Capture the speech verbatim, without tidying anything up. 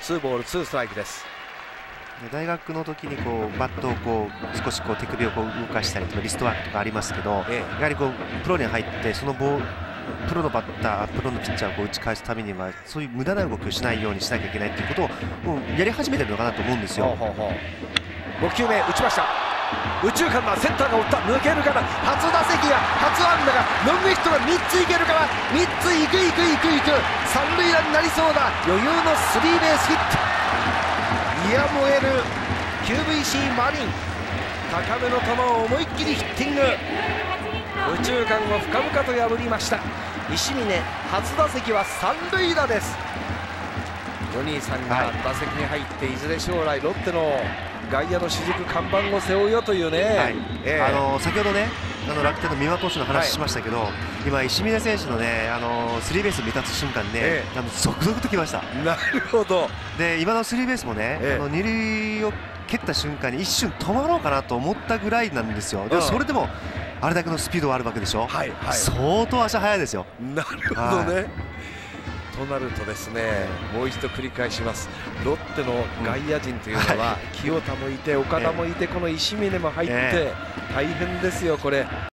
ツーボールツーストライクです。 大学の時にこうバットをこう少しこう手首をこう動かしたりとかリストワークとかありますけど、ええ、やはりこうプロに入ってそのボールプロのバッター、プロのピッチャーをこう打ち返すためにはそういう無駄な動きをしないようにしなきゃいけないということをもうやり始めてるのかなと思うんですよ。 ごきゅうめ打ちました。右中間だ、センターが追った、抜けるかな、初打席が初安打がロングヒットがみっついけるかな、みっついくいくいくいく三塁打になりそうだ、余裕のスリーベースヒット。いや燃える キューブイシー マリン、高めの球を思いっきりヒッティング、右中間を深々と破りました。石峰初打席は三塁打です。ジョニーさんが打席に入って、いずれ将来ロッテの外野の主軸看板を背負うよというね、はい、 えー、あの先ほどねあの楽天の三輪投手の話しましたけど、はい、今石峰選手のねあのスリーベースに立つ瞬間ね、えー、あの続々ときました。 なるほど。で今のスリーベースもね、えー、あの二塁を蹴った瞬間に一瞬止まろうかなと思ったぐらいなんですよ。でもそれでもあれだけのスピードがあるわけでしょ、はいはい、相当足速いですよ。 なるほどね、はい、となるとですね、もう一度繰り返します。ロッテの外野陣というのは、清田もいて岡田もいて、この石峰も入って大変ですよこれ。